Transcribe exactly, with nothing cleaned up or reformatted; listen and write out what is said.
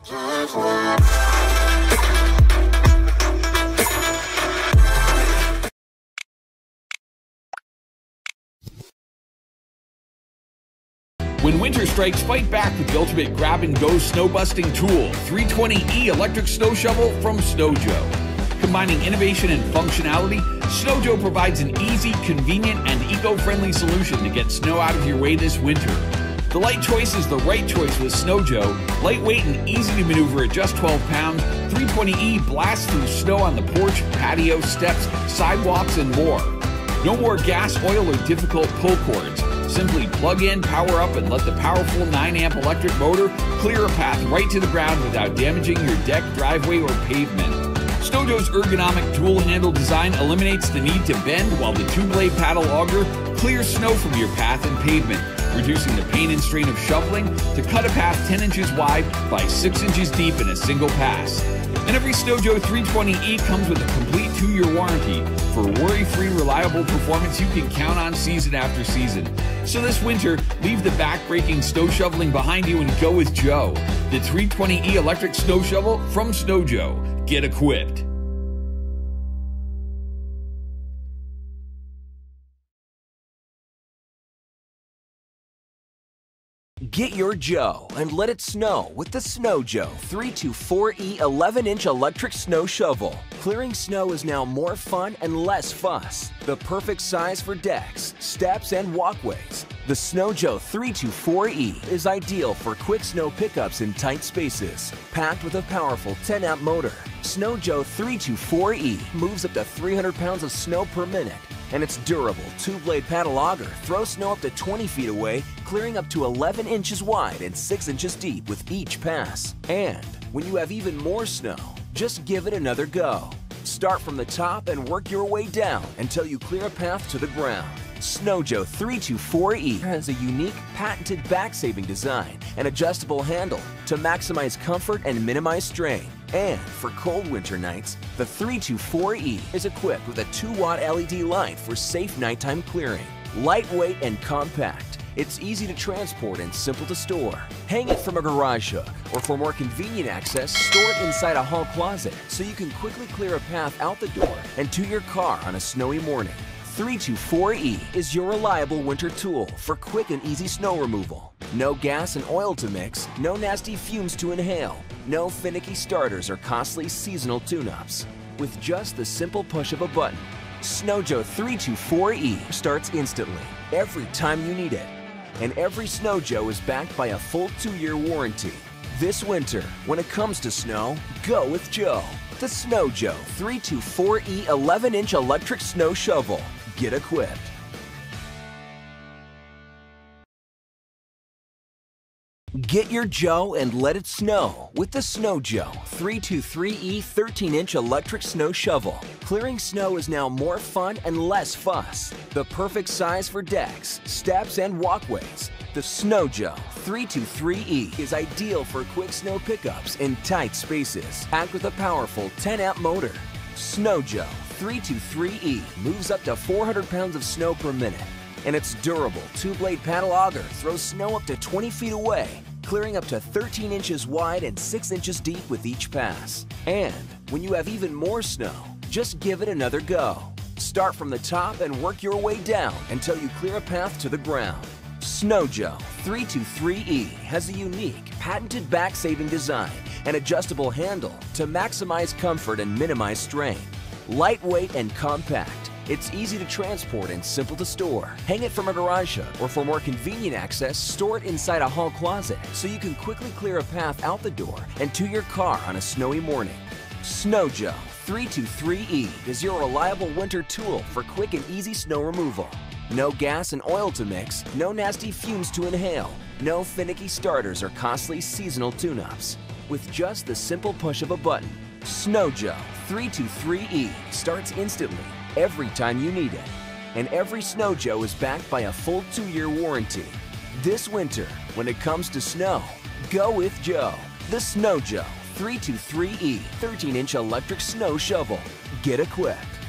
When winter strikes, fight back with the ultimate grab-and-go snow-busting tool, three twenty E electric snow shovel from SnowJoe. Combining innovation and functionality, SnowJoe provides an easy, convenient, and eco-friendly solution to get snow out of your way this winter. The light choice is the right choice with SnowJoe. Lightweight and easy to maneuver at just twelve pounds, three twenty E blasts through snow on the porch, patio, steps, sidewalks, and more. No more gas, oil, or difficult pull cords. Simply plug in, power up, and let the powerful nine amp electric motor clear a path right to the ground without damaging your deck, driveway, or pavement. SnowJoe's ergonomic dual handle design eliminates the need to bend, while the two-blade paddle auger clears snow from your path and pavement, reducing the pain and strain of shoveling to cut a path ten inches wide by six inches deep in a single pass. And every SnowJoe three twenty E comes with a complete two-year warranty for worry-free, reliable performance you can count on season after season. So this winter, leave the back-breaking snow shoveling behind you and go with Joe, the three twenty E electric snow shovel from SnowJoe. Get equipped. Get your Joe and let it snow with the SnowJoe three twenty-four E eleven inch electric snow shovel. Clearing snow is now more fun and less fuss. The perfect size for decks, steps, and walkways. The SnowJoe three twenty-four E is ideal for quick snow pickups in tight spaces. Packed with a powerful ten amp motor, SnowJoe three twenty-four E moves up to three hundred pounds of snow per minute. And its durable two-blade paddle auger throws snow up to twenty feet away, clearing up to eleven inches wide and six inches deep with each pass. And when you have even more snow, just give it another go. Start from the top and work your way down until you clear a path to the ground. SnowJoe three twenty-four E has a unique, patented back-saving design and adjustable handle to maximize comfort and minimize strain. And for cold winter nights, the three twenty-four E is equipped with a two watt L E D light for safe nighttime clearing. Lightweight and compact, it's easy to transport and simple to store. Hang it from a garage hook, or for more convenient access, store it inside a hall closet so you can quickly clear a path out the door and to your car on a snowy morning. three twenty-four E is your reliable winter tool for quick and easy snow removal. No gas and oil to mix, no nasty fumes to inhale, no finicky starters or costly seasonal tune-ups. With just the simple push of a button, SnowJoe three twenty-four E starts instantly, every time you need it. And every SnowJoe is backed by a full two-year warranty. This winter, when it comes to snow, go with Joe. The SnowJoe three twenty-four E eleven inch electric snow shovel. Get equipped. Get your Joe and let it snow with the SnowJoe three twenty-three E thirteen inch electric snow shovel. Clearing snow is now more fun and less fuss. The perfect size for decks, steps, and walkways. The SnowJoe three twenty-three E is ideal for quick snow pickups in tight spaces. Packed with a powerful ten amp motor, SnowJoe three twenty-three E moves up to four hundred pounds of snow per minute. And its durable two-blade paddle auger throws snow up to twenty feet away, clearing up to thirteen inches wide and six inches deep with each pass. And when you have even more snow, just give it another go. Start from the top and work your way down until you clear a path to the ground. SnowJoe three twenty-three E has a unique, patented back-saving design and adjustable handle to maximize comfort and minimize strain. Lightweight and compact, it's easy to transport and simple to store. Hang it from a garage hook, or for more convenient access, store it inside a hall closet so you can quickly clear a path out the door and to your car on a snowy morning. SnowJoe three twenty-three E is your reliable winter tool for quick and easy snow removal. No gas and oil to mix, no nasty fumes to inhale, no finicky starters or costly seasonal tune-ups. With just the simple push of a button, SnowJoe three twenty-three E starts instantly, every time you need it. And every SnowJoe is backed by a full two-year warranty. This winter, when it comes to snow, go with Joe. The SnowJoe three twenty-three E thirteen inch electric snow shovel. Get equipped.